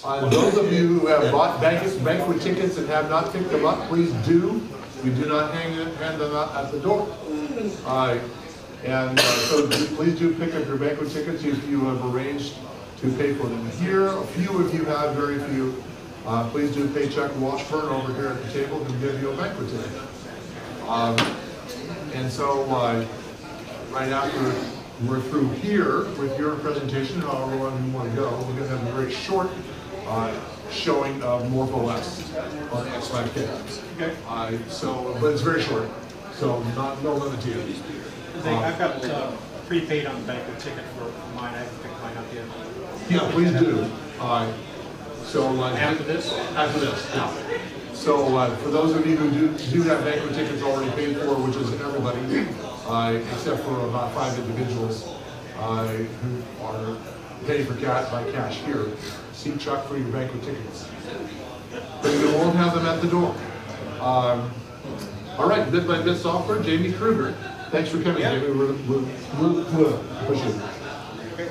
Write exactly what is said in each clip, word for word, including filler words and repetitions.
Uh, those of you who have bought banquet, banquet tickets and have not picked them up, please do. We do not hang, hand them out at the door. Uh, and uh, so please do pick up your banquet tickets if you have arranged to pay for them. Here, a few of you have, very few. Uh, please do pay check Washburn over here at the table to give you a banquet ticket. Um, and so, uh, right after we're through here with your presentation, however long you want to go, we're going to have a very short uh, showing of MorphOS on the X five K. Okay. Uh, so, but it's very short, so not no limit to you. They, I've got uh, prepaid on the banquet ticket for mine. I haven't picked mine up yet. Yeah, please do. Uh, so uh, after this? After this, yeah. So uh, for those of you who do, do have banquet tickets already paid for, which is everybody, uh, except for about five individuals uh, who are paid for cash by cash here, see Chuck for your banquet tickets. But you won't have them at the door. Um, all right, bit by bit software, Jamie Krueger. Thanks for coming, yeah. Jamie. We'll, we'll, we'll, we'll push it. Okay.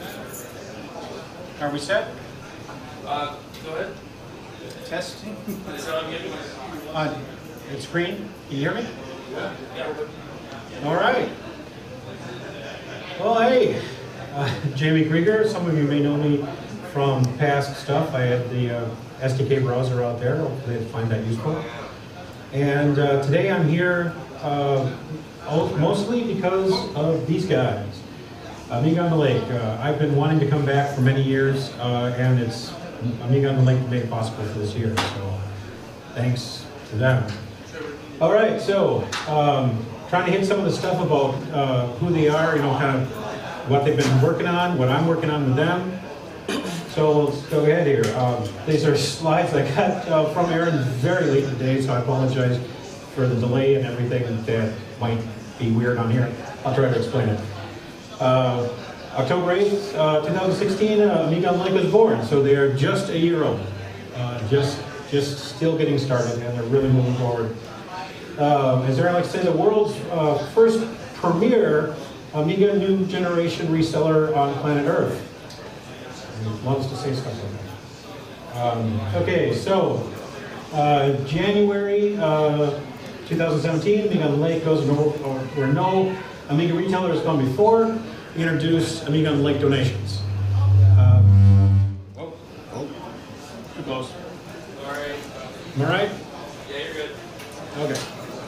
Are we set? Uh, go ahead. Testing. Is it on yet? Uh, it's green. Can you hear me? Yeah. Yeah. All right. Well, hey, uh, Jamie Krueger. Some of you may know me from past stuff. I had the uh, S D K browser out there. Hopefully they find that useful. And uh, today I'm here uh, mostly because of these guys. Amiga On The Lake. Uh, I've been wanting to come back for many years, uh, and it's Amiga On The Lake made it possible for this year. So thanks to them. All right, so um, trying to hit some of the stuff about uh, who they are, you know, kind of what they've been working on, what I'm working on with them. So let's go ahead here. Um, these are slides I got uh, from Aaron very late today, so I apologize for the delay and everything that might be weird on here. I'll try to explain it. Uh, October eighth, uh, two thousand sixteen, uh, Amiga On The Lake was born, so they are just a year old. Uh, just, just still getting started, and they're really moving forward. Um, as Aaron likes to say, the world's uh, first premier Amiga new generation reseller on planet Earth. He loves to say stuff like that. Um, okay, so uh, January uh, two thousand seventeen, Amiga On The Lake goes where no Amiga retailer has gone before. We introduced Amiga On The Lake donations. Um, oh, oh, too close. All right. Am I right? Yeah, you're good. Okay.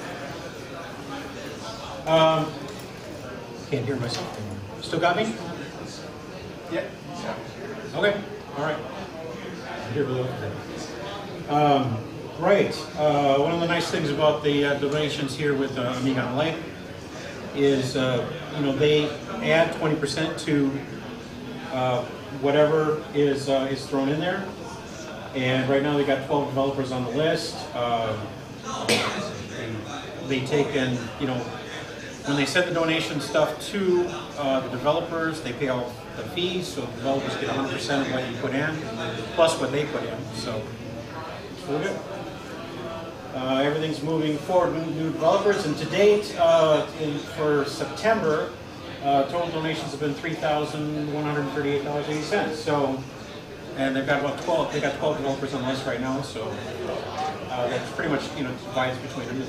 Um, can't hear myself anymore. Still got me? Yeah. Okay. All right. Here we go. Um, right. Uh, one of the nice things about the uh, donations here with uh, Amiga On The Lake is, uh, you know, they add twenty percent to uh, whatever is uh, is thrown in there. And right now they got twelve developers on the list. Uh, they, they take in, you know, when they send the donation stuff to uh, the developers, they pay all the fees, so the developers get one hundred percent of what you put in, plus what they put in. So it's really good. Uh, everything's moving forward with new developers, and to date, uh, in, for September, uh, total donations have been three thousand one hundred thirty-eight dollars and eighty cents. So, and they've got about twelve. They got twelve developers on the list right now. So uh, that's pretty much, you know, divides between them.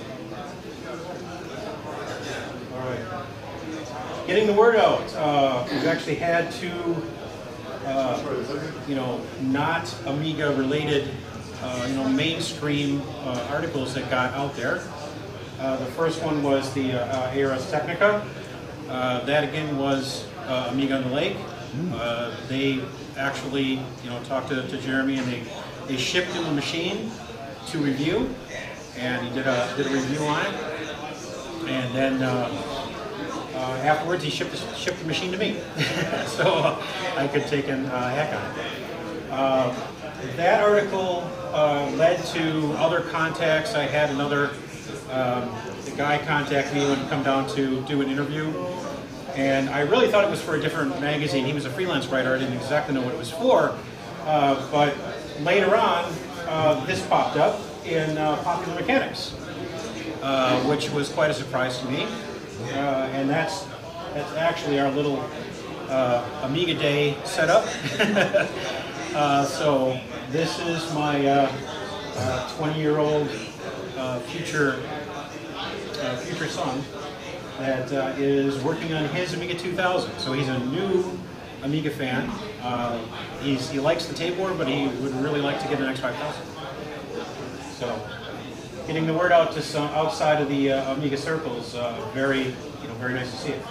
All right. Getting the word out. Uh, we've actually had two, uh, you know, not Amiga related. Uh, you know, mainstream uh, articles that got out there. Uh, the first one was the uh, uh, Ars Technica. Uh, that again was uh, Amiga On The Lake. Uh, they actually, you know, talked to, to Jeremy, and they they shipped him the machine to review, and he did a did a review on it, and then uh, uh, afterwards he shipped the, shipped the machine to me, so uh, I could take a uh, hack on it. Uh, that article uh, led to other contacts. I had another um, the guy contact me and come down to do an interview, and I really thought it was for a different magazine. He was a freelance writer. I didn't exactly know what it was for, uh, but later on, uh, this popped up in uh, Popular Mechanics, uh, which was quite a surprise to me. Uh, and that's that's actually our little uh, Amiga Day setup. Uh, so this is my uh, uh, twenty-year-old uh, future uh, future son that uh, is working on his Amiga two thousand. So he's a new Amiga fan. Uh, he's, he likes the tape board, but he would really like to get an X five thousand. So getting the word out to some outside of the uh, Amiga circles, uh, very you know very nice to see it.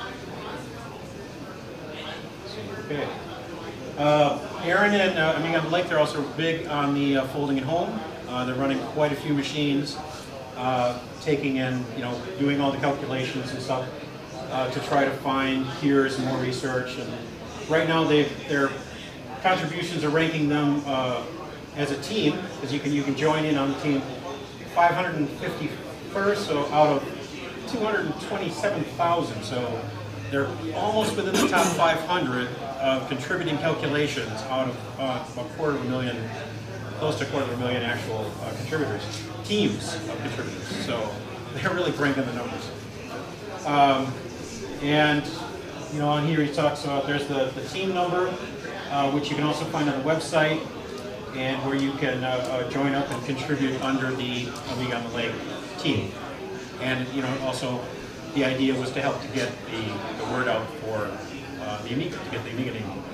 Okay. Uh, Aaron and uh, Amiga On The Lake, they're also big on the uh, folding at home. Uh, they're running quite a few machines, uh, taking in, you know, doing all the calculations and stuff uh, to try to find cures and more research. And right now, they their contributions are ranking them uh, as a team, because you can you can join in on the team five hundred fifty-first, so out of two hundred twenty-seven thousand. So they're almost within the top five hundred of contributing calculations out of uh, a quarter of a million, close to a quarter of a million actual uh, contributors, teams of contributors. So they're really cranking the numbers. Um, and you know, on here he talks about there's the, the team number, uh, which you can also find on the website, and where you can uh, uh, join up and contribute under the Amiga On The Lake team. And you know, also the idea was to help to get the, the word out for uh, the Amiga, to get the Amiga name.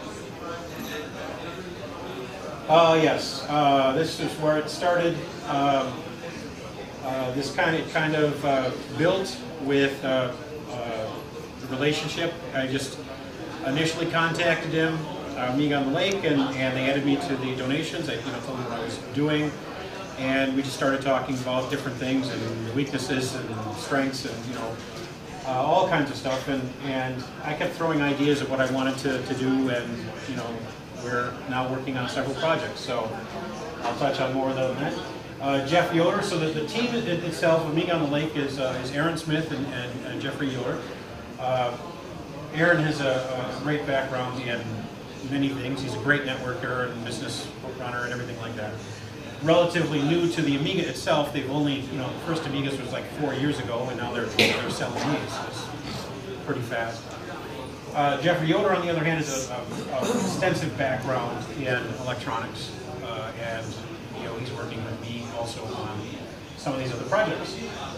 Uh, yes, uh, this is where it started. Um, uh, this kind of kind of uh, built with uh, uh, the relationship. I just initially contacted him, uh, Amiga On The Lake, and, and they added me to the donations. I you know, told them what I was doing, and we just started talking about different things and weaknesses and strengths and you know. Uh, all kinds of stuff, and, and I kept throwing ideas of what I wanted to, to do, and you know, we're now working on several projects, so I'll touch on more of that. Uh, Jeff Yoder, so that the team it, itself, Amiga On The Lake, is, uh, is Aaron Smith and, and, and Jeffrey Yoder. Uh, Aaron has a, a great background in many things. He's a great networker and business runner and everything like that. Relatively new to the Amiga itself. They've only, you know, the first Amigas was like four years ago, and now they're, they're selling these. It's pretty fast. Uh, Jeffrey Yoder, on the other hand, is an extensive background in electronics, uh, and you know, he's working with me also on some of these other projects.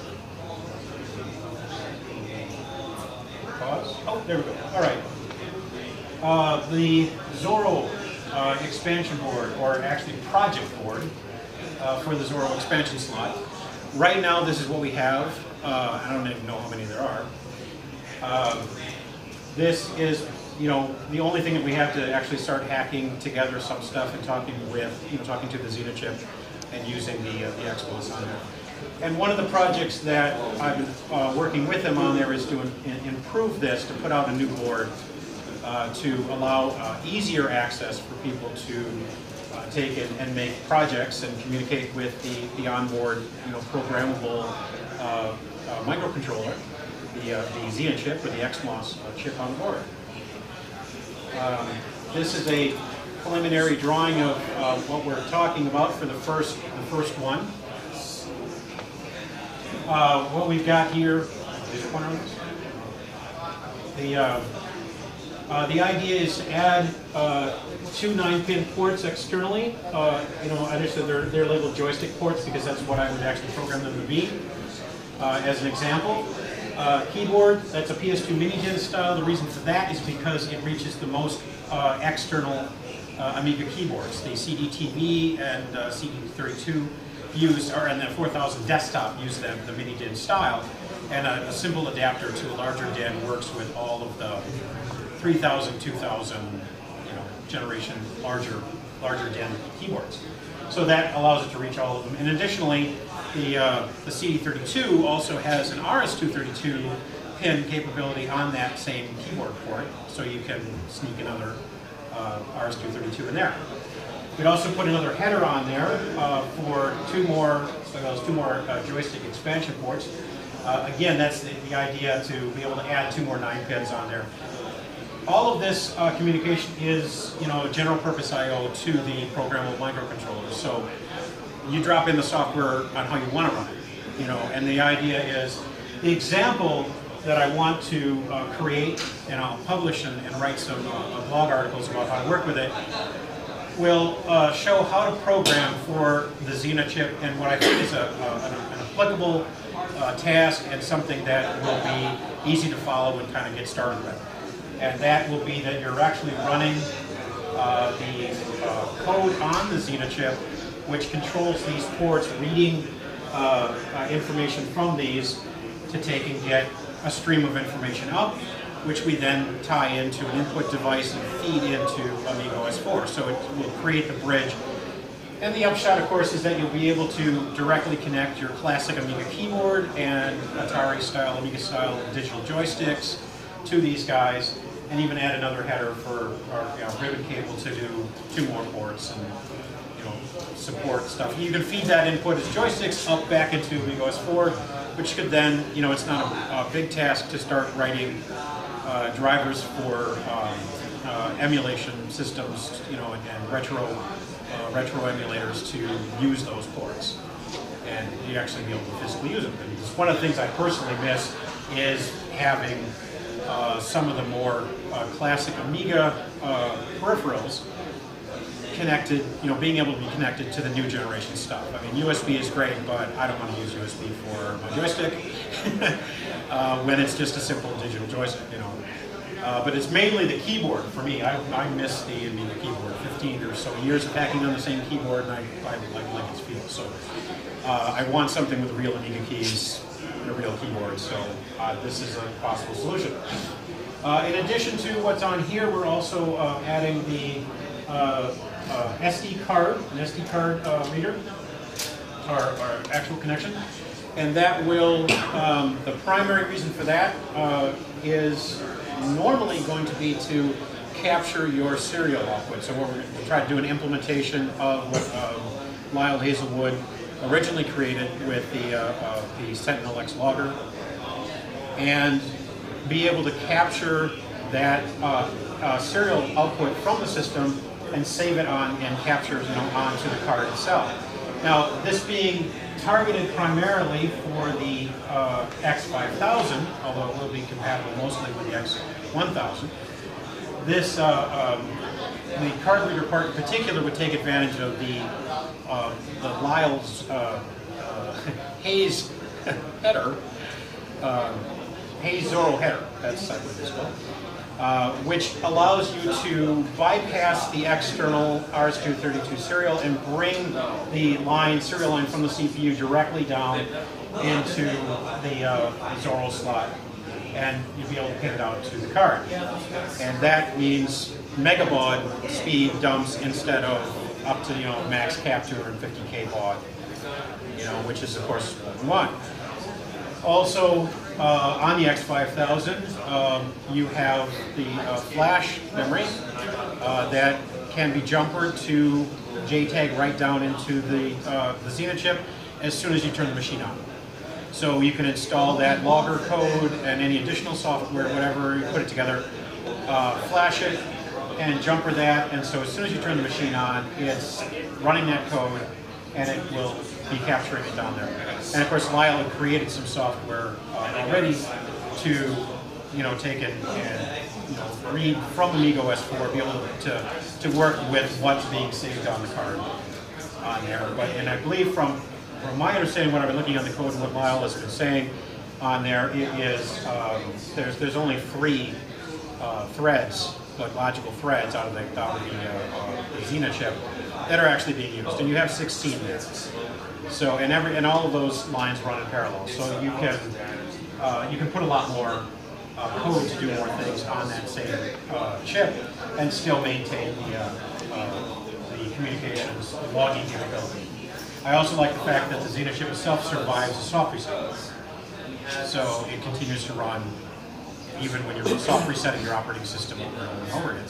Pause. Oh, there we go. All right. Uh, the Zorro uh, expansion board, or actually project board, Uh, for the Zorro expansion slot. Right now, this is what we have. Uh, I don't even know how many there are. Um, this is, you know, the only thing that we have to actually start hacking together some stuff and talking with, you know, talking to the Zeta chip and using the uh, the Expos on there. And one of the projects that I've been uh, working with them on there is to in, improve this, to put out a new board uh, to allow uh, easier access for people to Uh, take and, and make projects and communicate with the, the onboard, you know, programmable uh, uh, microcontroller, the, uh, the Xena chip or the X MOS uh, chip on board. Um, this is a preliminary drawing of uh, what we're talking about for the first the first one. Uh, what we've got here, the uh, Uh, the idea is to add uh, two nine-pin ports externally. Uh, you know, I understand they're, they're labeled joystick ports because that's what I would actually program them to be. Uh, as an example, uh, keyboard, that's a P S two mini-din style. The reason for that is because it reaches the most uh, external uh, Amiga keyboards. The C D T V and uh, C D thirty-two use, or and the four thousand desktop use them, the mini-din style. And a, a simple adapter to a larger D I N works with all of the three thousand, two thousand, you know, generation larger, larger D I N keyboards. So that allows it to reach all of them. And additionally, the uh, the C D thirty-two also has an R S two thirty-two pin capability on that same keyboard port, so you can sneak another uh, R S two thirty-two in there. We'd also put another header on there uh, for two more, so those two more uh, joystick expansion ports. Uh, again, that's the, the idea, to be able to add two more nine pins on there. All of this uh, communication is, you know, general purpose I O to the programmable microcontrollers. So you drop in the software on how you want to run it, you know, and the idea is the example that I want to uh, create, and I'll publish and, and write some uh, blog articles about how to work with it, will uh, show how to program for the Xena chip, and what I think is a, a, an, an applicable uh, task and something that will be easy to follow and kind of get started with. And that will be that you're actually running uh, the uh, code on the Xena chip, which controls these ports, reading uh, uh, information from these to take and get a stream of information up, which we then tie into an input device and feed into Amiga four. So it will create the bridge. And the upshot, of course, is that you'll be able to directly connect your classic Amiga keyboard and Atari-style, Amiga-style digital joysticks to these guys, and even add another header for our you know, ribbon cable to do two more ports and you know support stuff. You can feed that input as joysticks up back into Amiga four, which could then, you know, it's not a, a big task to start writing uh, drivers for um, uh, emulation systems, you know, and, and retro uh, retro emulators to use those ports, and you actually be able to physically use them. And one of the things I personally miss is having uh, some of the more uh, classic Amiga uh, peripherals connected, you know, being able to be connected to the new generation stuff. I mean, U S B is great, but I don't want to use U S B for my joystick uh, when it's just a simple digital joystick, you know. Uh, but it's mainly the keyboard for me. I, I miss the Amiga keyboard. fifteen or so years of hacking on the same keyboard, and I, I like, like its feel. So uh, I want something with real Amiga keys and a real keyboard, so uh, this is a possible solution. Uh, in addition to what's on here, we're also uh, adding the uh, uh, S D card, an S D card uh, reader, our, our actual connection. And that will, um, the primary reason for that uh, is normally going to be to capture your serial output. So we're going to try to do an implementation of what um, Lyle Hazelwood originally created with the, uh, uh, the Sentinel X logger, and be able to capture that uh, uh, serial output from the system and save it on and capture, you know, onto the card itself. Now, this being targeted primarily for the uh, X five thousand, although it will be compatible mostly with the X one thousand. This, uh, um, the card reader part in particular would take advantage of the, uh, the Lyle's uh, uh, Hayes header, uh, Hayes Zorro header, that's what it's called. Uh, which allows you to bypass the external R S two thirty-two serial and bring the line, serial line from the C P U directly down into the uh, Zorro slot, and you'll be able to pin it out to the card. And that means megabaud speed dumps instead of up to, you know, max cap two hundred fifty K baud, you know, which is of course what we want. Also, uh, on the X five thousand, um, you have the uh, flash memory uh, that can be jumpered to J TAG right down into the, uh, the Xena chip as soon as you turn the machine on. So you can install that logger code and any additional software, whatever, you put it together, uh, flash it, and jumper that, and so as soon as you turn the machine on, it's running that code, and it will be capturing it down there. And of course, Lyle had created some software uh, already to, you know, take it and, you know, read from Amiga O S four, be able to to work with what's being saved on the card on there. But and I believe from from my understanding, what I've been looking on the code and what Lyle has been saying on there, it is um, there's there's only three uh, threads, like logical threads out of the, out of the, uh, uh, the Xena chip that are actually being used, and you have sixteen there. So, and every and all of those lines run in parallel. So you can uh, you can put a lot more uh, code to do more things on that same uh, chip, and still maintain the uh, uh, the communications, the logging capability. I also like the fact that the Xena chip itself survives a soft reset, so it continues to run even when you're soft resetting your operating system over and over and over again.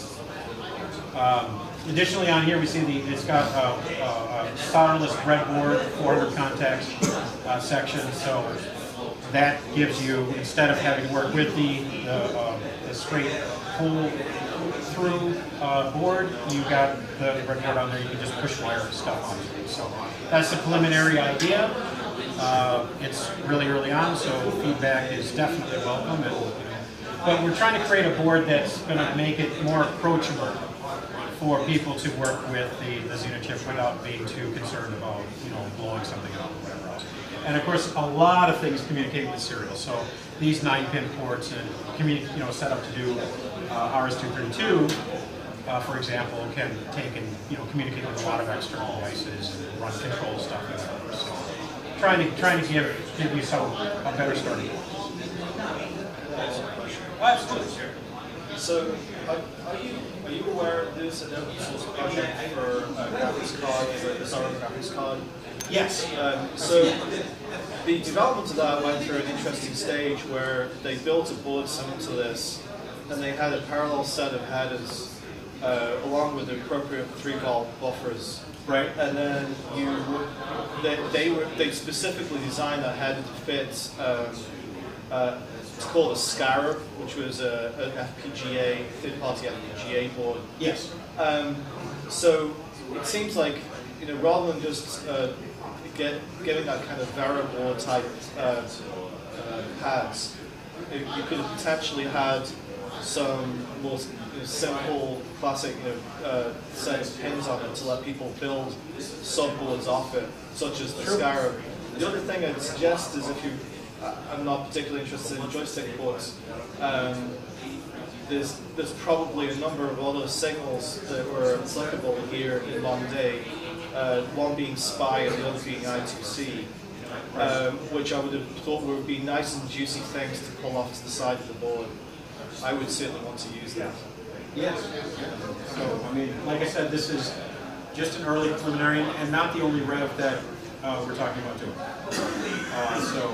Um, Additionally, on here we see the it's got a, a, a solderless breadboard, four hundred contacts uh, section. So that gives you, instead of having to work with the the, uh, the straight pull through uh, board, you got the breadboard on there. You can just push wire stuff onto it. So that's the preliminary idea. Uh, it's really early on, so feedback is definitely welcome. And, you know, but we're trying to create a board that's going to make it more approachable for people to work with the, the Xena chip without being too concerned about, you know, blowing something up or whatever else. And of course, a lot of things communicate with serial. So these nine pin ports and communi- you know, set up to do uh, R S two thirty-two, uh, for example, can take and, you know, communicate with a lot of external devices and run control stuff and whatever. So trying to trying to give give you some a better starting point. Oh, absolutely. So, are, are you are you aware of this an open source project for a graphics card, for a Zorro graphics card? Yes. Um, so, the development of that went through an interesting stage where they built a board similar to this, and they had a parallel set of headers uh, along with the appropriate three volt buffers. Right. And then you, they, they were they specifically designed that header to fit. Um, uh, It's called a Scarab, which was a, an F P G A, third-party F P G A board. Yes. Um, so it seems like, you know, rather than just uh, get getting that kind of variable type uh, uh, pads, you, you could have potentially had some more, you know, simple, classic, you know, uh, set of pins on it to let people build subboards off it, such as the True. Scarab. The other thing I'd suggest is if you I'm not particularly interested in joystick ports. Um, there's, there's probably a number of other signals that were applicable here in modern day, uh, one being S P I and the other being I two C, um, which I would have thought would be nice and juicy things to pull off to the side of the board. I would certainly want to use that. Yes. So, I mean, like I said, this is just an early preliminary and not the only rev that uh, we're talking about doing. Uh, so,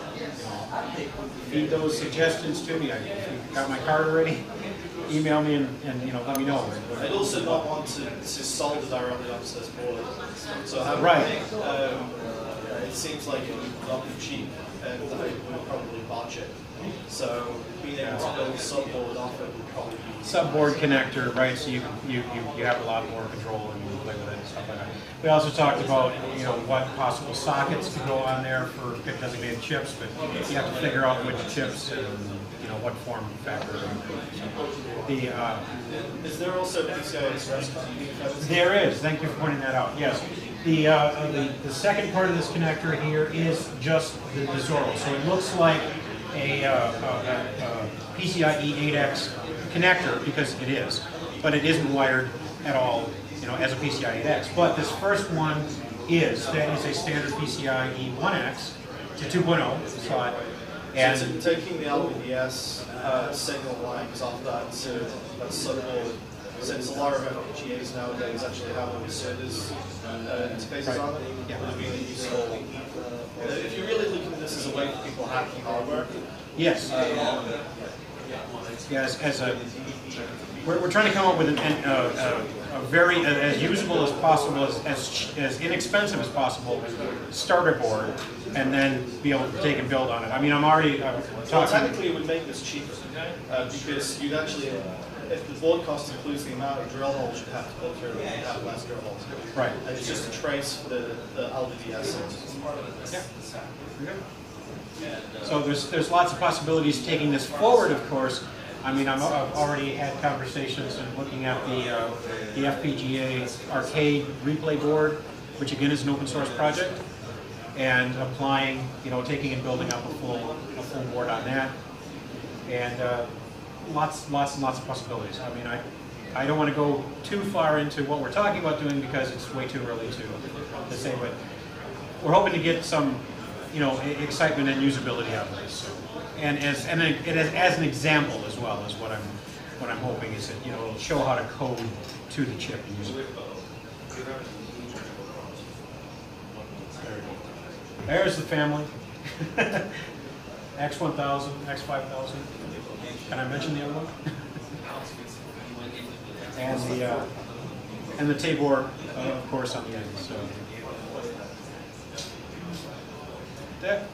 feed those suggestions to me. I, if you got my card already, email me and, and you know let me know. I'd also not want to, to solder directly onto this board. So having Right. um, it seems like it would not be cheap, and I would probably botch it. So being able to build a subboard off it would probably be Subboard connector, right? So you you you you have a lot more control and you can play with it and stuff like that. We also talked about, you know, what possible sockets could go on there for designated chips, but you have to figure out which chips and, you know, what form factor. So the uh, Is there also P C I Express connectivity? there is. Thank you for pointing that out. Yes. The, uh, the the second part of this connector here is just the, the Zorro. So it looks like a, uh, a, a P C I E eight X connector because it is, but it isn't wired at all, you know, as a P C I eight X. But this first one is. That is a standard P C I E one X to two point oh slot. And So t- taking the L V D S uh, signal lines off that to that subboard, since a lot of F P G As nowadays actually have little SERDES uh, interfaces Right. on them, Yeah. would have been useful. Uh, if you're really looking at this as a way for people hacking hardware, yes, um, yes, as a we're, we're trying to come up with an, an, uh, a, a very uh, as usable as possible, as, as as inexpensive as possible starter board, and then be able to take and build on it. I mean, I'm already uh, well, talking. technically it would make this cheaper uh, because you'd actually, if the board cost includes the amount of drill holes you'd have to put through, you'd have less drill holes. Right. And it's just a trace for the, the L V D S. Yeah. So there's there's lots of possibilities taking this forward, of course. I mean, I'm, I've already had conversations and looking at the uh, the F P G A arcade replay board, which again is an open source project, and applying, you know, taking and building up a full a full board on that, and uh, lots lots and lots of possibilities. I mean, I I don't want to go too far into what we're talking about doing because it's way too early to to say, but we're hoping to get some, you know, excitement and usability out of this. So, and as and it, as, as an example as well is what I'm what I'm hoping is that, you know, it'll show how to code to the chip and use it. There we go. There's the family. X one thousand, X five thousand. Can I mention the other one? and the uh, and the Tabor, uh, of course, on the end. So. That.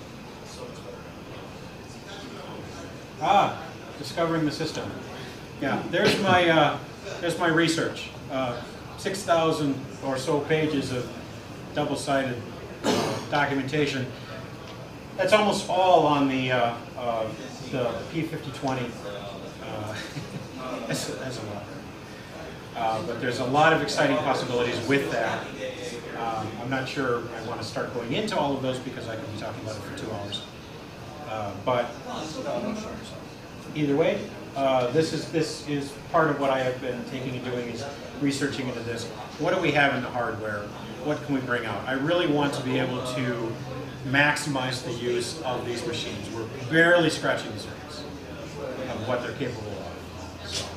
Ah, discovering the system. Yeah, there's my uh, there's my research. Uh, Six thousand or so pages of double-sided uh, documentation. That's almost all on the uh, uh, the P fifty twenty. Uh, that's, that's a lot. Uh, but there's a lot of exciting possibilities with that. Um, I'm not sure I want to start going into all of those because I could be talking about it for two hours. Uh, but either way, uh, this is this is part of what I have been taking and doing is researching into this. What do we have in the hardware? What can we bring out? I really want to be able to maximize the use of these machines. We're barely scratching the surface of what they're capable of. So,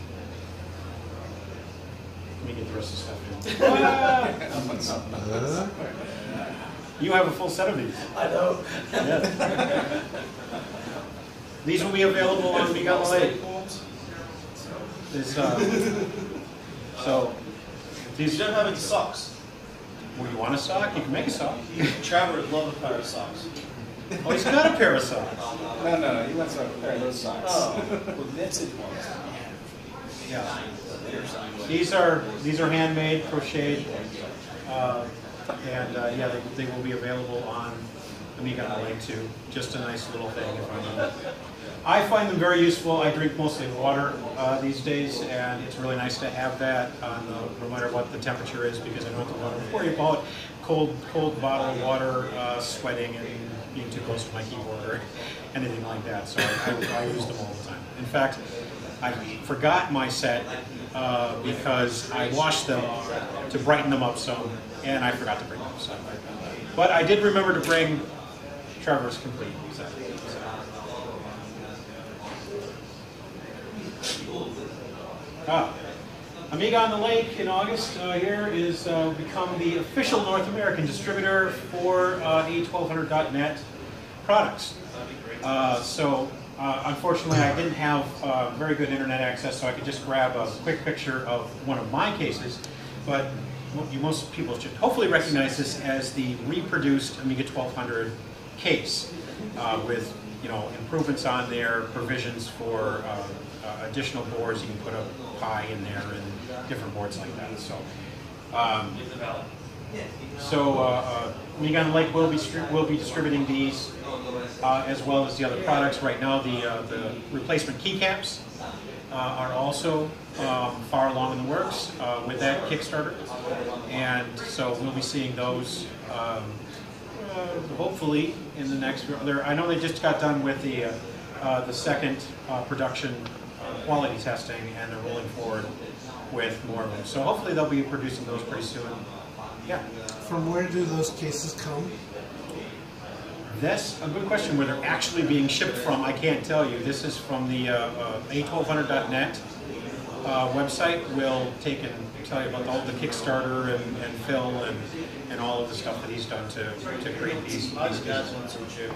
let me get the rest of the stuff in. You have a full set of these. I know. Yes. These will be available on Amiga On The Lake. This, uh, so, these. You don't have any socks. Well, you want a sock? You can make a sock. Trevor would love a pair of socks. Oh, he's got a pair of socks. No, no, no, he wants a pair of those socks. Oh, well, knitted ones. Yeah. These are these are handmade, crocheted, uh, and uh, yeah, they, they will be available on Amiga On The Lake too. Just a nice little thing. If I, I find them very useful. I drink mostly water uh, these days, and it's really nice to have that on the, no matter what the temperature is, because I don't have to worry- worry about cold cold bottle of water, uh, sweating, and being too close to my keyboard or anything like that. So I, I, I use them all the time. In fact, I forgot my set uh, because I washed them to brighten them up some, and I forgot to bring them. So. But I did remember to bring Trevor's complete set. So. Ah, Amiga On The Lake in August uh, here is uh, become the official North American distributor for uh, A twelve hundred dot net products. Uh, so. Uh, unfortunately, I didn't have uh, very good internet access, so I could just grab a quick picture of one of my cases. But you, most people should hopefully recognize this as the reproduced Amiga twelve hundred case, uh, with you know improvements on there, provisions for uh, uh, additional boards. You can put a Pi in there and different boards like that. So. Um, So uh, uh, Amiga On The Lake will be will be distributing these uh, as well as the other products. Right now, the uh, the replacement keycaps uh, are also um, far along in the works uh, with that Kickstarter, and so we'll be seeing those um, uh, hopefully in the next. There, I know they just got done with the uh, uh, the second uh, production uh, quality testing, and they're rolling forward with more of them. So hopefully they'll be producing those pretty soon. Yeah. From where do those cases come? That's a good question. Where they're actually being shipped from, I can't tell you. This is from the uh, uh, A twelve hundred dot net uh, website. We'll take and tell you about all the Kickstarter and, and Phil and, and all of the stuff that he's done to, to create these. I these did that cases. one to June.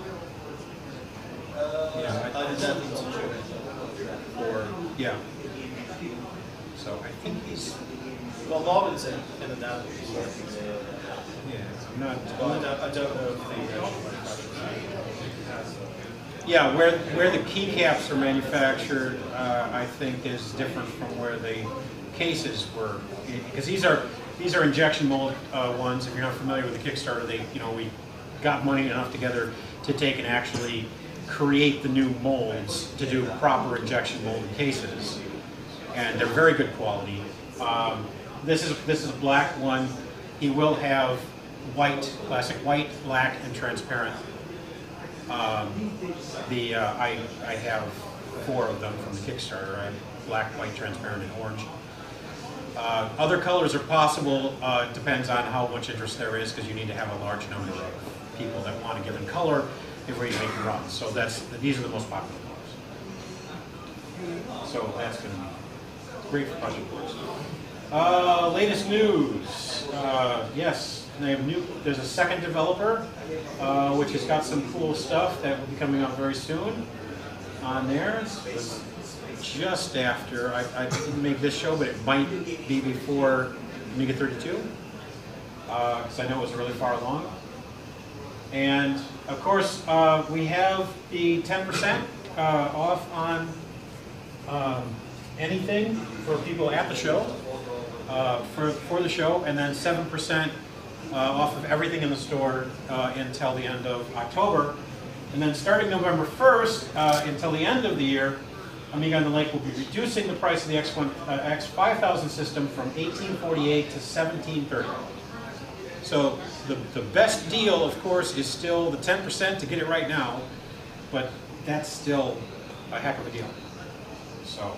Yeah, I did that one to June. or yeah. So I think he's. Well, Morgan's in, in the down. Yeah, I'm not. Well, I don't, I don't know if the actual manufacturer has them. Yeah, where where the keycaps are manufactured, uh, I think is different from where the cases were, because these are these are injection mold uh, ones. If you're not familiar with the Kickstarter, they you know we got money enough together to take and actually create the new molds to do proper injection molded cases, and they're very good quality. Um, this is this is a black one. He will have white, classic white, black, and transparent. Um, the uh, I I have four of them from the Kickstarter. I have black, white, transparent, and orange. Uh, other colors are possible. Uh, depends on how much interest there is, because you need to have a large number of people that want a given color before you make the run. So that's these are the most popular colors. So that's going to be great for project boards. Uh, latest news. Uh, yes, they have new. There's a second developer, uh, which has got some cool stuff that will be coming out very soon on there. It's just after, I, I didn't make this show, but it might be before Amiga thirty-two, because uh, I know it was really far along. And of course, uh, we have the ten percent uh, off on um, anything for people at the show. Uh, for, for the show, and then seven percent uh, off of everything in the store uh, until the end of October. And then starting November first uh, until the end of the year, Amiga On The Lake will be reducing the price of the X one, uh, X five thousand system from eighteen forty-eight to seventeen thirty. So the, the best deal, of course, is still the ten percent to get it right now, but that's still a heck of a deal. So.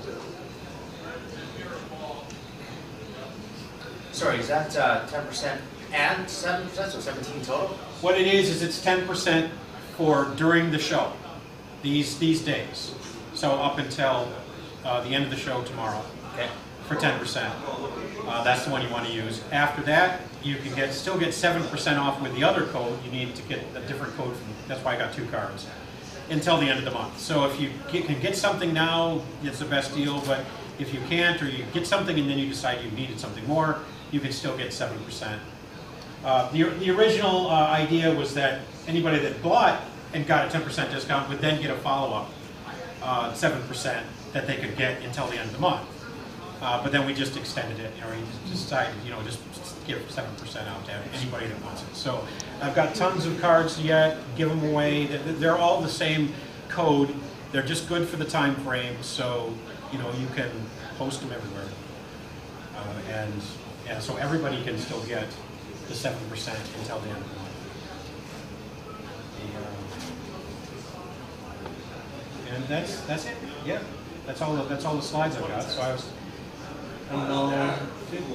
Sorry, is that uh, ten percent and seven percent, so seventeen total? What it is, is it's ten percent for during the show, these, these days. So up until uh, the end of the show tomorrow, Okay. for ten percent. Uh, that's the one you want to use. After that, you can get still get seven percent off with the other code. You need to get a different code. From, that's why I got two cards. Until the end of the month. So if you get, can get something now, it's the best deal. But if you can't, or you get something and then you decide you needed something more, you can still get seven percent. Uh, the, the original uh, idea was that anybody that bought and got a ten percent discount would then get a follow-up uh, seven percent that they could get until the end of the month. Uh, but then we just extended it, you know, we just decided, you know, just give seven percent out to anybody that wants it. So I've got tons of cards yet, give them away. They're all the same code. They're just good for the time frame, so, you know, you can post them everywhere. Uh, and, and so everybody can still get the seven percent until the end of the month. The, uh, and that's, that's it, yeah. That's all, the, that's all the slides I've got. So I was, I don't know, fifty.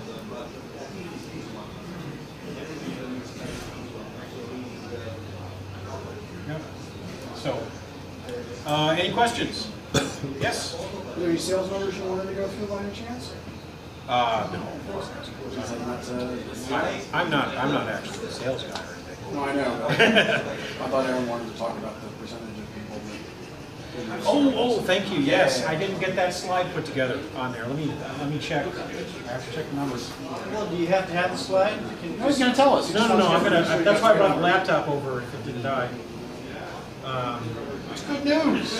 Yep. So, uh, any questions? Yes? Are there any sales numbers you wanted to go through by any chance? Uh, no. Is that not, uh, I, I'm not, I'm not actually a sales guy or anything. No, I know. But I thought Aaron wanted to talk about the percentage of people that. Oh, oh, thank you. Yes, I didn't get that slide put together on there. Let me, let me check. I have to check the numbers. Well, do you have to have the slide? Can you No, he's going to tell us. He No, just no, no. wants I'm to gonna. make sure you That's guys why I get brought it. a laptop over if it didn't die. Um, It's good news.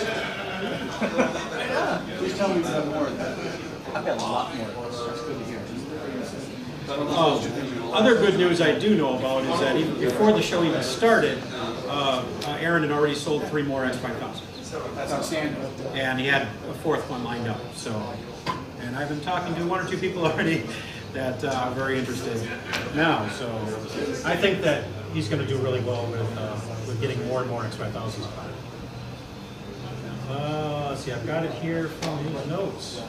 Please tell me you have more of that. I've got a lot more. That's good to hear. Oh, other good news I do know about is that even before the show even started, uh, uh, Aaron had already sold three more X five thousand. That's outstanding. And he had a fourth one lined up. So, and I've been talking to one or two people already that uh, are very interested now. So I think that he's going to do really well with uh, with getting more and more X five thousands. Uh, let's see, I've got it here from his notes.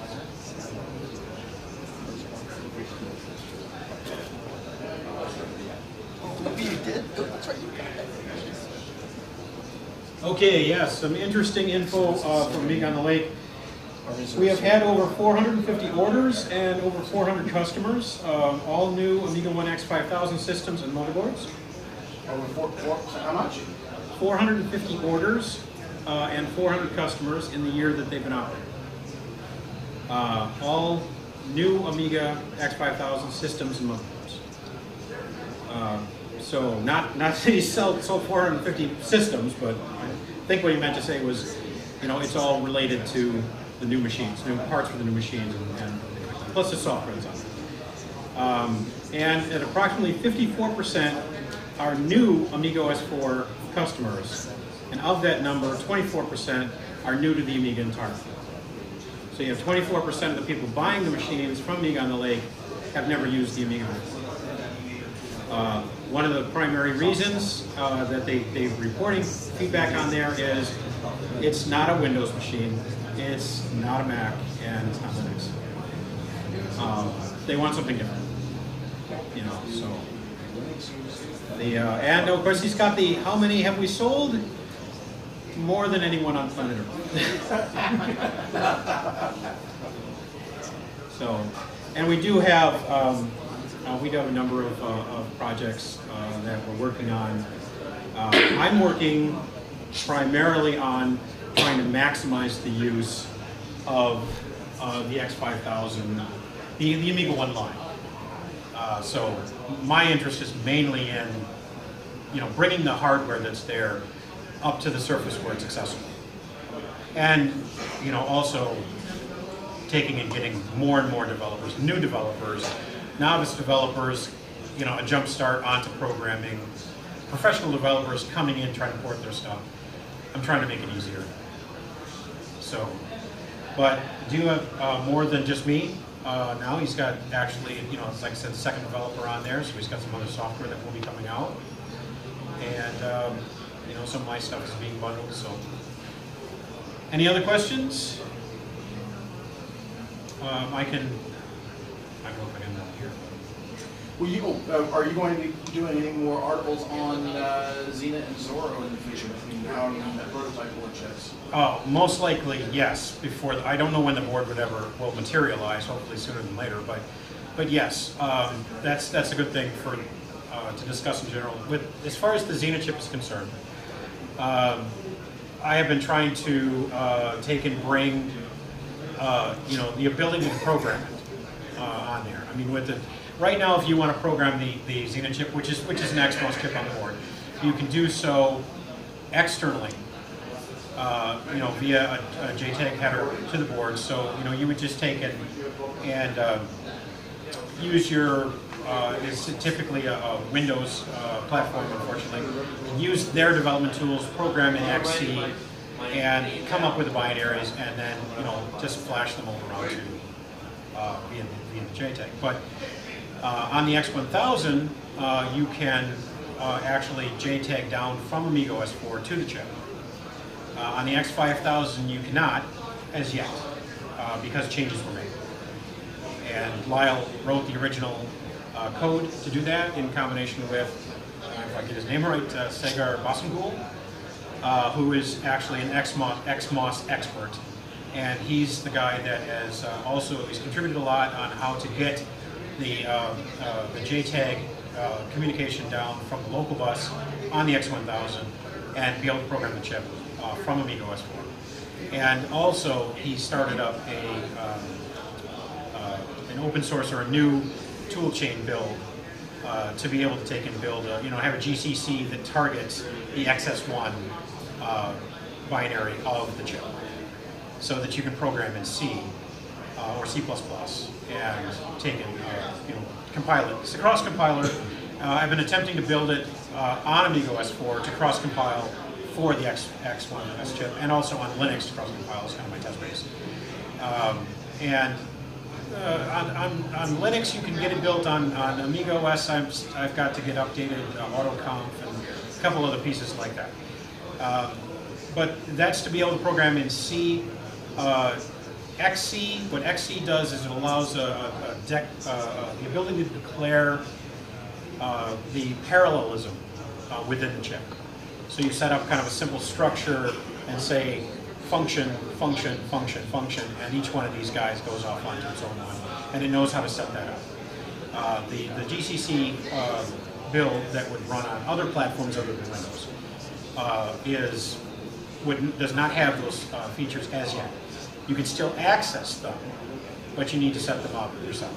Okay, yes, some interesting info uh, from Amiga On The Lake. We have had over four hundred fifty orders and over four hundred customers, um, all new Amiga One X five thousand systems and motherboards. Over four, four, how much? four hundred fifty orders uh, and four hundred customers in the year that they've been operating. Uh, all new Amiga X five thousand systems and motherboards. Uh, so not not that he sold, sold four hundred fifty systems, but I think what he meant to say was, you know, it's all related to the new machines, new parts for the new machines, and, and plus the software that's on it. Um, and at approximately fifty-four percent are new Amiga O S four customers, and of that number, twenty-four percent are new to the Amiga entirely. So you have twenty-four percent of the people buying the machines from Amiga On The Lake have never used the Amiga. Uh, one of the primary reasons uh, that they, they're reporting feedback on there is it's not a Windows machine, it's not a Mac, and it's not Linux. Uh, they want something different, you know, so. The, uh, and of course he's got the, how many have we sold? More than anyone on planet Earth. So, and we do have, um, uh, we do have a number of, uh, of projects uh, that we're working on. Uh, I'm working primarily on trying to maximize the use of uh, the X five thousand, the, the Amiga One line. Uh, so my interest is mainly in, you know, bringing the hardware that's there up to the surface where it's accessible. And, you know, also taking and getting more and more developers, new developers, novice developers, you know, a jump start onto programming, professional developers coming in trying to port their stuff. I'm trying to make it easier. So, But do have uh, more than just me. Uh, now he's got actually, you know, like I said, the second developer on there, so he's got some other software that will be coming out. And, um, you know, some of my stuff is being bundled, so. Any other questions? Um, I can, I don't know if I can do it here. Will you, uh, are you going to be doing any more articles on uh, Xena and Zorro in the future between now and the prototype board chips? Oh, most likely, yes. Before the, I don't know when the board would ever will materialize. Hopefully sooner than later. But, but yes, um, that's that's a good thing for uh, to discuss in general. With as far as the Xena chip is concerned, um, I have been trying to uh, take and bring uh, you know the ability to program it uh, on there. I mean, with the right now, if you want to program the the Xena chip, which is which is an X MOS chip on the board, you can do so externally. Uh, you know, via a, a J TAG header to the board. So, you know, you would just take it and uh, use your, uh, it's typically a, a Windows uh, platform, unfortunately. Use their development tools, program in X C, and come up with the binaries, and then, you know, just flash them all around to uh, via, via the J TAG. But uh, on the X one thousand, uh, you can uh, actually J TAG down from Amiga four to the chip. Uh, on the X five thousand, you cannot, as yet, uh, because changes were made. And Lyle wrote the original uh, code to do that in combination with, uh, if I get his name right, uh, Segar Basangul, uh, who is actually an X MOS, X MOS expert. And he's the guy that has uh, also, he's contributed a lot on how to get the, uh, uh, the J TAG uh, communication down from the local bus on the X one thousand and be able to program the chip. Uh, from Amiga O S four. And also, he started up a um, uh, an open source or a new tool chain build uh, to be able to take and build, a, you know, have a G C C that targets the X S one uh, binary of the chip, so that you can program in C uh, or C plus plus and take and uh, you know compile it. It's a cross compiler. Uh, I've been attempting to build it uh, on Amiga O S four to cross compile for the X, X one S chip, and also on Linux to cross compile is kind of my test base. Um, and uh, on, on, on Linux, you can get it built on, on Amiga O S. I'm, I've got to get updated uh, AutoConf and a couple other pieces like that. Um, but that's to be able to program in C. Uh, X C, what X C does is it allows a, a, a dec, uh, the ability to declare uh, the parallelism uh, within the chip. So you set up kind of a simple structure and say function, function, function, function, and each one of these guys goes off onto its own one, and it knows how to set that up. Uh, the, the G C C uh, build that would run on other platforms other than Windows uh, is would, does not have those uh, features as yet. You can still access them, but you need to set them up yourself.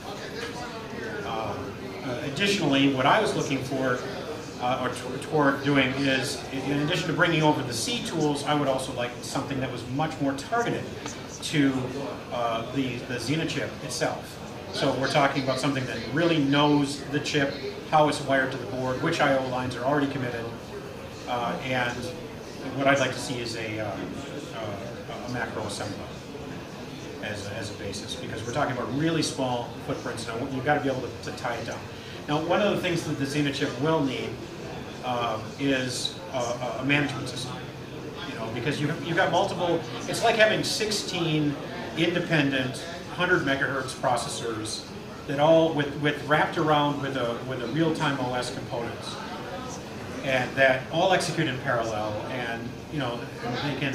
Uh, uh, additionally, what I was looking for Uh, or toward doing is, in addition to bringing over the C tools, I would also like something that was much more targeted to uh, the, the Xena chip itself. So we're talking about something that really knows the chip, how it's wired to the board, which I O lines are already committed, uh, and what I'd like to see is a, uh, uh, a macro assembler as a, as a basis, because we're talking about really small footprints, and you've got to be able to, to tie it down. Now, one of the things that the Xena chip will need um, is a, a management system. You know, because you you've got multiple. It's like having sixteen independent one hundred megahertz processors that all with with wrapped around with a with a real-time O S components, and that all execute in parallel. And you know, they can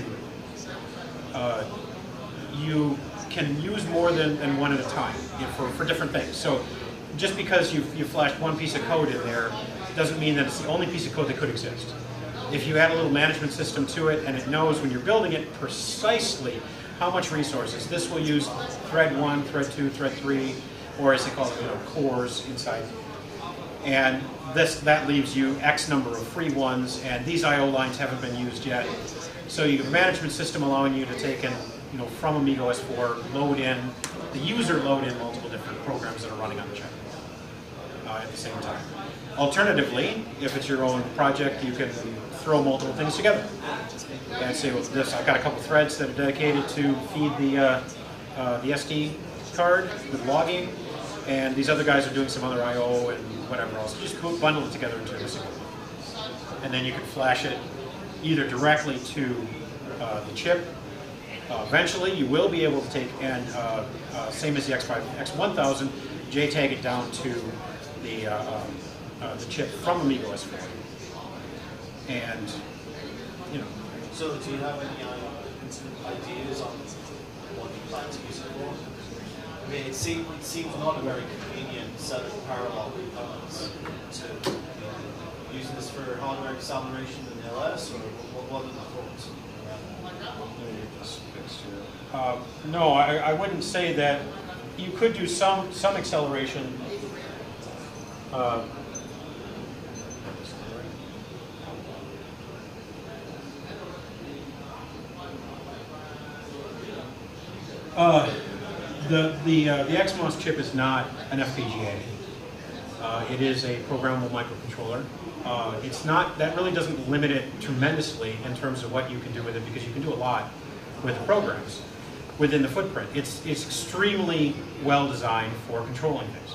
uh, you can use more than, than one at a time, you know, for for different things. So. Just because you you flashed one piece of code in there doesn't mean that it's the only piece of code that could exist. If you add a little management system to it and it knows when you're building it precisely how much resources, this will use thread one, thread two, thread three, or as they call it, you know, cores inside. And this that leaves you X number of free ones, and these I O lines haven't been used yet. So you have a management system allowing you to take in, you know, from Amiga O S four, load in, the user load in multiple different programs that are running on the chip. Uh, uh, at the same time. Alternatively, if it's your own project, you can throw multiple things together and say, well, this, I've got a couple threads that are dedicated to feed the, uh, uh, the S D card with logging, and these other guys are doing some other I O and whatever else. Just bundle it together into a single one. And then you can flash it either directly to uh, the chip. Uh, eventually, you will be able to take, and uh, uh, same as the X five, X one thousand, J tag it down to the, uh, um, uh, the chip from Amiwest Show. And, you know. So do you have any uh, ideas on what you plan to use it for? I mean, it seems, it seems not a very convenient set of parallel components to use this for hardware acceleration in L S, or what, what are the thoughts? Uh, no, I, I wouldn't say that. You could do some some acceleration. Uh, uh, the the uh, the X MOS chip is not an F P G A. Uh, it is a programmable microcontroller. Uh, it's not, that really doesn't limit it tremendously in terms of what you can do with it, because you can do a lot with the programs within the footprint. It's, it's extremely well designed for controlling things.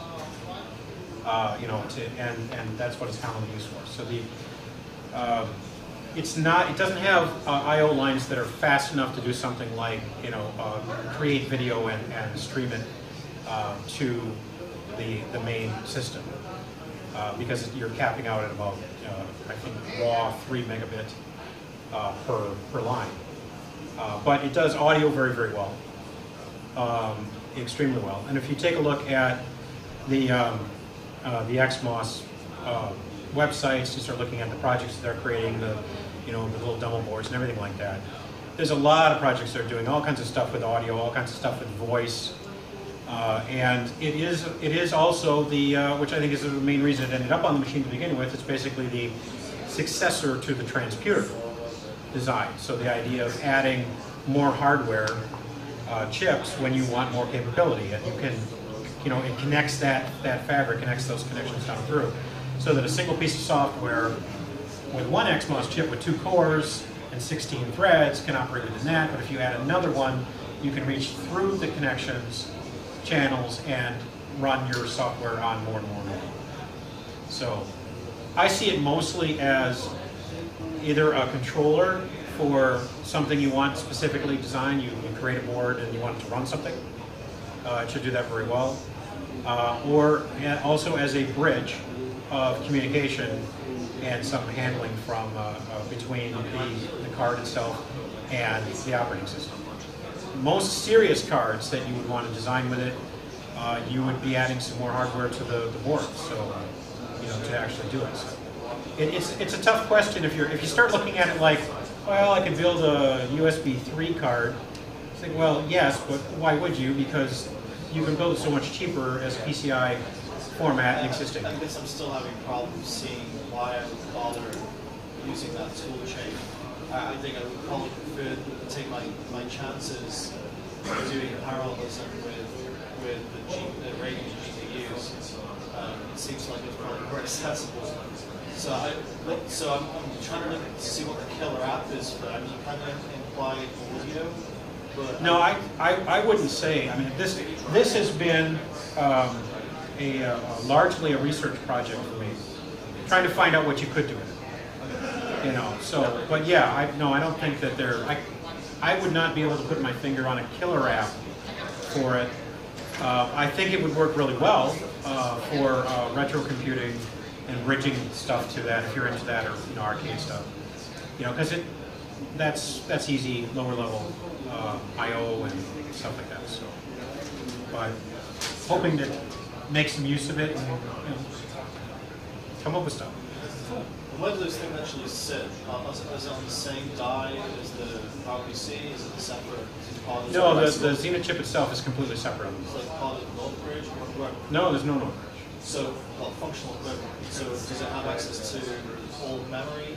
Uh, you know, to, and, and that's what it's commonly used for. So the, uh, it's not, it doesn't have uh, I O lines that are fast enough to do something like, you know, uh, create video and, and stream it uh, to the, the main system. Uh, because you're capping out at about, uh, I think, raw three megabit uh, per, per line. Uh, but it does audio very, very well, um, extremely well. And if you take a look at the, um, uh, the X MOS uh, websites, you start looking at the projects that they're creating, the, you know, the little demo boards and everything like that, there's a lot of projects that are doing all kinds of stuff with audio, all kinds of stuff with voice. Uh, and it is, it is also the, uh, which I think is the main reason it ended up on the machine to begin with, it's basically the successor to the transputer design. So the idea of adding more hardware uh, chips when you want more capability, and you can, you know, it connects that, that fabric, connects those connections down through. So that a single piece of software with one X MOS chip with two cores and sixteen threads can operate within that, but if you add another one, you can reach through the connections, channels, and run your software on more and more and more. So I see it mostly as either a controller for something you want specifically designed. You, you create a board and you want it to run something. Uh, it should do that very well. Uh, or also as a bridge of communication and some handling from uh, uh, between the, the card itself and the operating system. Most serious cards that you would want to design with it, uh, you would be adding some more hardware to the, the board, so you know, to actually do it. So it, it's it's a tough question if you're if you start looking at it like, well, I could build a U S B three card. It's like, well, yes, but why would you? Because you can build it so much cheaper as a P C I format existing. I guess I'm still having problems seeing why I would bother using that tool chain. I think I would probably prefer to take my, my chances doing parallelism with with the, G, the Radeon G P Us. Um, it seems like it's probably more accessible. So I so I'm, I'm trying to look to see what the killer app is for that. I mean, you kind of imply audio, but no, I, I I wouldn't say. I mean, this this has been um, a, a largely a research project for me, trying to find out what you could do with it. You know, so, but yeah, I no, I don't think that they're, I, I would not be able to put my finger on a killer app for it. Uh, I think it would work really well uh, for uh, retro computing and bridging stuff to that, if you're into that, or, you know, arcade stuff. You know, because it, that's, that's easy, lower level uh, I O and stuff like that, so. But hoping to make some use of it and, you know, come up with stuff. where do those things actually sit? Uh, is, it, is it on the same die as the R P C? Is it separate? Is it part of No, the, the Xena chip itself is completely separate. It's like part of the North Bridge? Or, or, No, there's no North Bridge. so, well, functional equipment. So does it have access to all memory?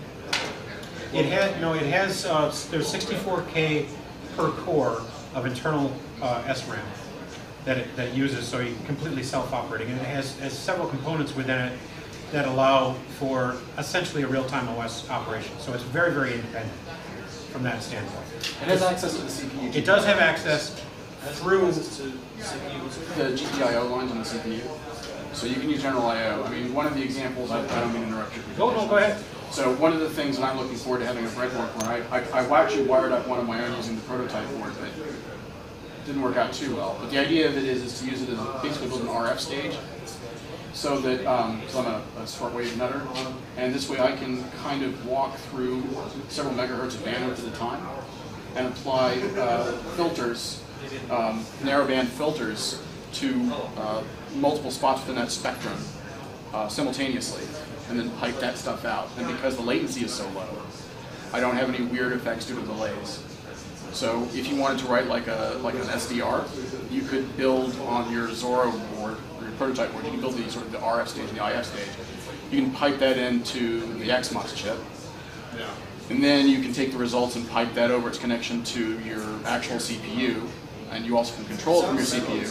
It had no. It has. Uh, there's sixty-four K per core of internal uh, S RAM, that it, that it uses, so you're completely self-operating. And it has, has several components within it that allow for essentially a real-time O S operation. So it's very, very independent from that standpoint. It has access to the C P U. It does have access through the G P I O lines on the C P U. So you can use general I O. I mean, one of the examples, I, I don't mean to interrupt you. Go, no, go ahead. So one of the things that I'm looking forward to having a breadboard where I, I, I actually wired up one of my own using the prototype board, but it didn't work out too well. But the idea of it is, is to use it as basically build an R F stage. So that, um, so I'm a, a shortwave nutter, and this way I can kind of walk through several megahertz of bandwidth at a time and apply uh, filters, um, narrowband filters to uh, multiple spots within that spectrum uh, simultaneously, and then pipe that stuff out. And because the latency is so low, I don't have any weird effects due to delays. So if you wanted to write like a like an S D R, you could build on your Zorro board, or your prototype board, you can build the sort of the R F stage and the I F stage. You can pipe that into the X MOS chip. Yeah. And then you can take the results and pipe that over its connection to your actual C P U, and you also can control it from your C P U.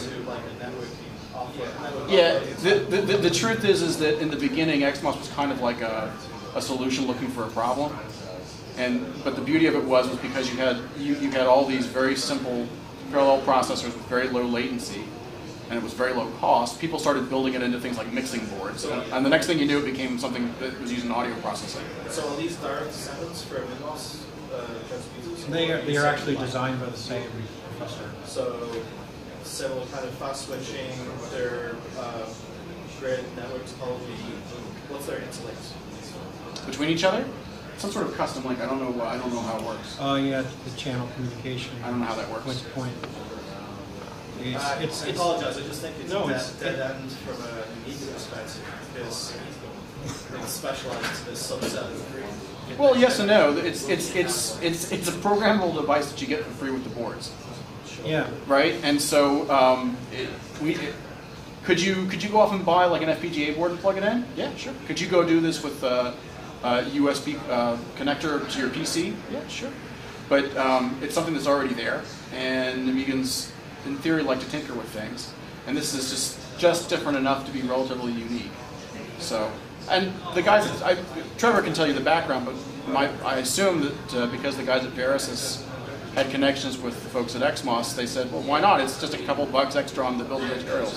Yeah, the, the, the, the truth is is that in the beginning, X MOS was kind of like a, a solution looking for a problem. And but the beauty of it was was because you had you, you had all these very simple parallel processors with very low latency, and it was very low cost. People started building it into things like mixing boards, and, and the next thing you knew, it became something that was using audio processing. So are these direct descendants for Windows uh, transmitters? They are, they are actually designed by the same professor. So similar kind of fast switching, their uh, grid network topology. What's their interlinks? Between each other, some sort of custom link. I don't know. I don't know how it works. Oh uh, yeah, the channel communication. I don't know how that works. Point to point. It's, I, it's, I it's, apologize. I just think it's no, a dead, it's, dead end from a Amiga perspective because it's specialized to this subset. Well, yes and no. It's it's it's it's it's a programmable device that you get for free with the boards. yeah. Right, and so um, it, we it, could you could you go off and buy like an F P G A board and plug it in? Yeah, sure. Could you go do this with a uh, uh, U S B uh, connector to your P C? Yeah, sure. But um, it's something that's already there, and Amigans, in theory, like to tinker with things, and this is just just different enough to be relatively unique. So, and the guys, I, Trevor can tell you the background, but my, I assume that uh, because the guys at Verisys had connections with the folks at X MOS, they said, well, why not? It's just a couple bucks extra on the building materials.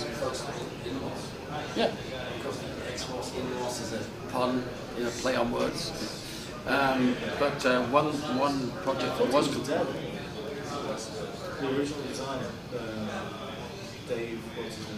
Yeah. X MOS is a pun, you know, play on words. Um, but uh, one one project that was dead. The original designer, uh, Dave, what's his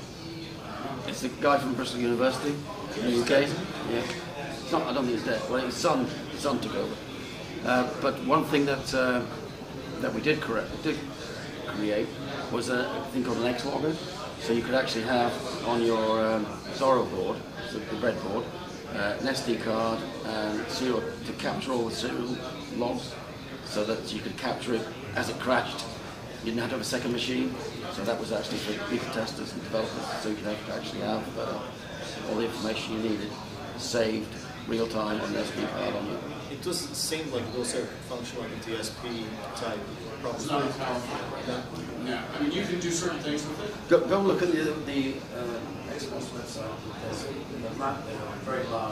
name? it's a guy from Bristol University in the U K. Yeah. It's not, I don't think he's dead. Well, his son, his son took over. Uh, but one thing that uh, that we did correct, did create was a thing called an X-logger. So you could actually have on your um, Zorro board, so the breadboard, uh, an S D card and serial to capture all the serial logs, so that you could capture it as it crashed. You didn't have to have a second machine, so that was actually for beta testers and developers, so you could have to actually have uh, all the information you needed saved real time on the S D card on you. It doesn't seem like those are function like a D S P type problem. It's not as powerful. No. No. I mean, you can do certain things with it. Go, go look at the, the uh, X MOS website. There's the map there, very large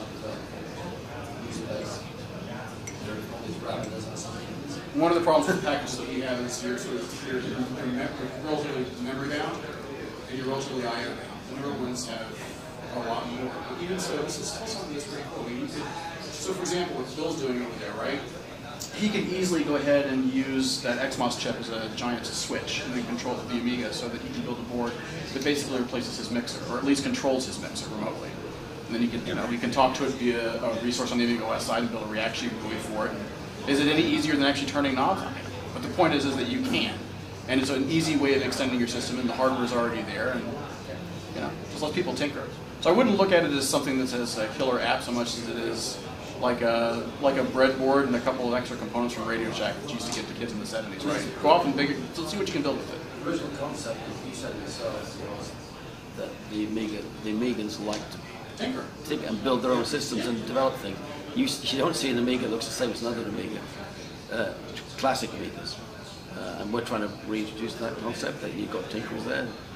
uh, user base. There are all these parameters and something. One of the problems with the packages that we have is you're sort of you're, you're relatively memory bound and you're relatively I O bound. The newer ones have a lot more. But even so, this is still something that's pretty cool. I mean, you could, so for example, what Bill's doing over there, right? He could easily go ahead and use that X MOS chip as a giant switch and then control the Amiga so that he can build a board that basically replaces his mixer, or at least controls his mixer remotely. And then he can, you know, he can talk to it via a resource on the Amiga O S side and build a reaction G U I for it. Is it any easier than actually turning knobs on it? But the point is, is that you can, and it's an easy way of extending your system, and the hardware is already there, and you know, just let people tinker. So I wouldn't look at it as something that says a killer app so much as it is like a like a breadboard and a couple of extra components from Radio Shack that you used to give to kids in the seventies, right? Go off and big, let's see what you can build with it. The original concept, as you said yourselves, was that the Amiga, the Amigans like to Tinker. think and build their own systems and develop things. You, you don't see an Amiga that looks the same as another Amiga, uh, classic Amigas. Uh, and we're trying to reintroduce that concept that you've got tinkers there,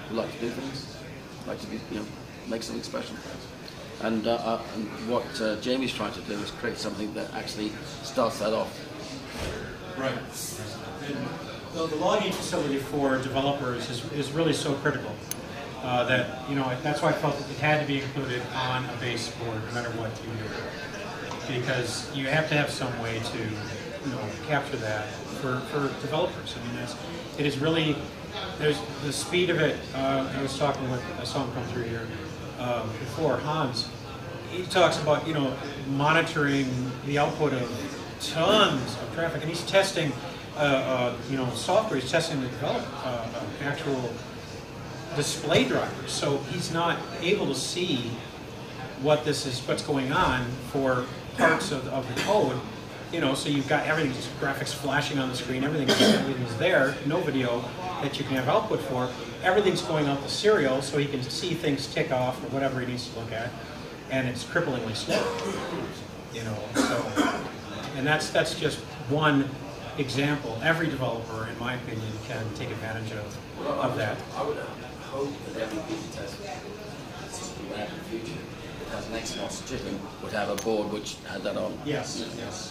who like to do things, like to be, you know, make something special. And, uh, uh, and what uh, Jamie's trying to do is create something that actually starts that off. Right. And the, the logging facility for developers is, is really so critical uh, that, you know, that's why I felt that it had to be included on a base board no matter what you do. Because you have to have some way to, you know, capture that for, for developers. I mean, that's, it is really, there's the speed of it. Uh, I was talking with, I saw him come through here um, before, Hans. He talks about, you know, monitoring the output of tons of traffic, and he's testing, uh, uh, you know, software. He's testing the develop, uh, uh, actual display drivers. So he's not able to see what this is, what's going on for parts of, of the code. You know, so you've got everything, just graphics flashing on the screen, everything, everything's there, no video that you can have output for. Everything's going out the serial, so he can see things tick off or whatever he needs to look at, and it's cripplingly slow. You know, so, and that's that's just one example. Every developer, in my opinion, can take advantage of, well, of that. I would hope that every beta test in the future that has an Xbox chip in would have a board which had that on. Yes, yes. yes.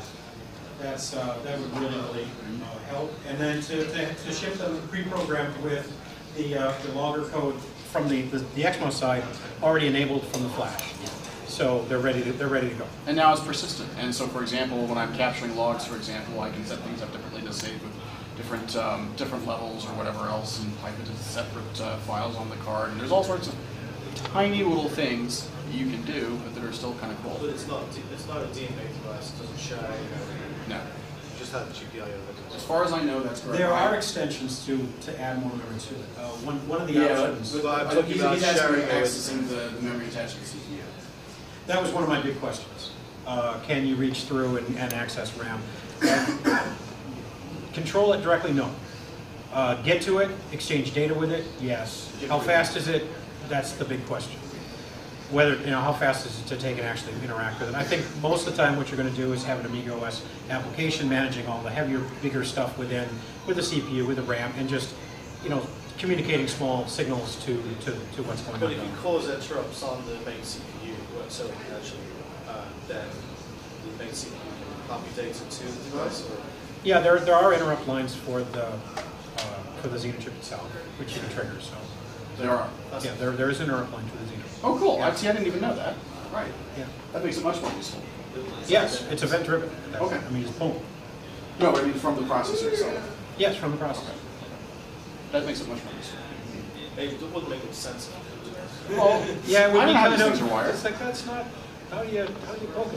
That's, uh, that would really, really uh, help. And then to, to, to ship them pre-programmed with the, uh, the logger code from the, the, the Xmo side already enabled from the Flash. So they're ready to, they're ready to go. And now it's persistent. And so, for example, when I'm capturing logs, for example, I can set things up differently to save with different um, different levels or whatever else, and pipe it into separate uh, files on the card. And there's all sorts of tiny little things you can do, but that are still kind of cool. But it's not it's not a D M A device. It doesn't share. No. You just have the G P I of it. As far as I know, that's correct. There are extensions to, to add more memory to it. Uh, one, one of the Yeah, options. but I'm But talking he's, about he's asking sharing me it with- accessing the, the memory attached to the C P U. That was one of my big questions. Uh, can you reach through and, and access RAM? Uh, control it directly? No. Uh, get to it? Exchange data with it? Yes. How fast is it? That's the big question. Whether, you know, how fast is it to take and actually interact with it? I think most of the time what you're going to do is have an Amiga O S application managing all the heavier, bigger stuff within, with the C P U, with the RAM, and just, you know, communicating small signals to, to, to what's going But on. if you cause interrupts on the main C P U, so it can actually, uh, then the main C P U can copy data to the device? Or? Yeah, there, there are interrupt lines for the, uh, for the Xeno chip itself, which you can trigger, so. There are. Yeah, there, there is an interrupt line for the Xeno. Oh, cool. Yeah. I, see, I didn't even know that. Right. Yeah. That makes it much more useful. Yes, it's event driven. Okay. I mean, it's boom. No, I mean from the processor itself. Yes, from the processor. That makes it much more useful. It wouldn't make any sense. Well, Yeah, we I don't know how these kind things are of, wired. it's like, that's not, how do you, how do you poke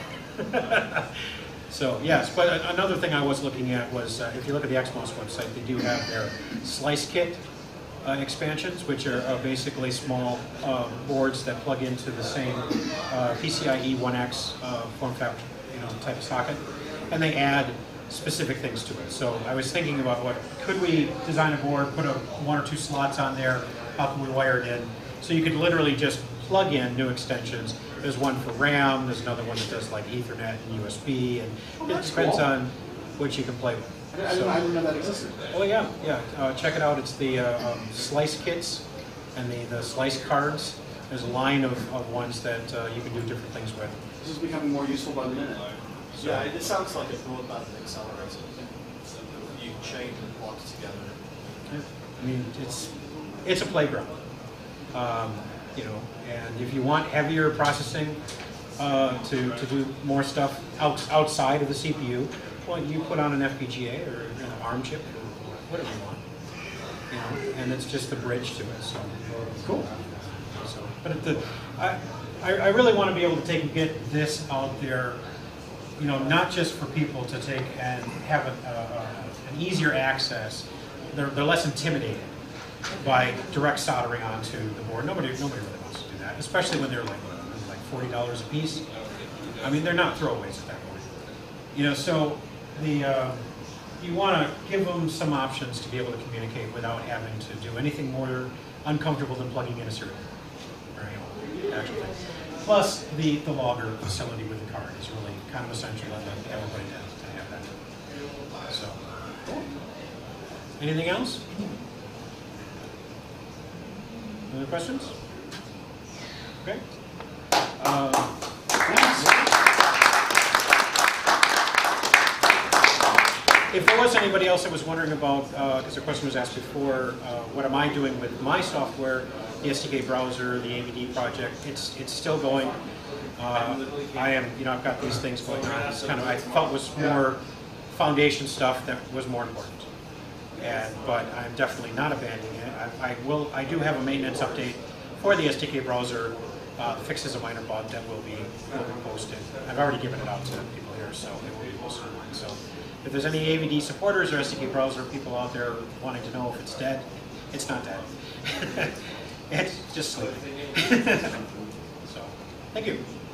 it? So, yes, but a- another thing I was looking at was, uh, if you look at the Xmos website, they do have their Slice Kit uh, expansions, which are uh, basically small uh, boards that plug into the same uh, PCIe one X uh, form factor, you know, type of socket, and they add specific things to it. So I was thinking about what, could we design a board, put a, one or two slots on there, how can we wire it in? So you could literally just plug in new extensions. There's one for RAM, there's another one that does like Ethernet and U S B, and Oh, it that's depends cool. on what you can play with. I didn't, I didn't, I didn't know that existed. Oh yeah, yeah, uh, check it out. It's the uh, um, Slice Kits and the, the Slice Cards. There's a line of, of ones that uh, you can do different things with. This is becoming more useful by the minute. So, Yeah, it sounds like a broadband accelerator. You chain and block together. yeah, I mean, it's, it's a playground. Um, you know, and if you want heavier processing uh, to, to do more stuff out, outside of the C P U, well, you put on an F P G A or an ARM chip or whatever you want. You know, and it's just the bridge to it. So cool. So, but at the, I, I, I really want to be able to take and get this out there. You know, not just for people to take and have a, uh, an easier access. They're, they're less intimidated by direct soldering onto the board. Nobody, nobody really wants to do that, especially when they're like, like forty dollars a piece. I mean, they're not throwaways at that point. You know, so the uh, you want to give them some options to be able to communicate without having to do anything more uncomfortable than plugging in a serial or you know, actual thing. Plus, the the logger facility with the card is really kind of essential. I'd like everybody to, to have that. So, anything else? other questions? Okay. Uh, If there was anybody else that was wondering about, because uh, the question was asked before, uh, what am I doing with my software, the S D K browser, the A V D project, it's it's still going. Uh, I am, you know, I've got these things going on. It's kind of, I felt was more foundation stuff that was more important. And, but I'm definitely not abandoning it. I, I will, I do have a maintenance update for the S D K browser. Uh, the fix is a minor bug that will be, will be posted. I've already given it out to people here, so it will be posted online. So if there's any A V D supporters or S D K browser people out there wanting to know if it's dead, it's not dead. It's just sleeping. So, thank you.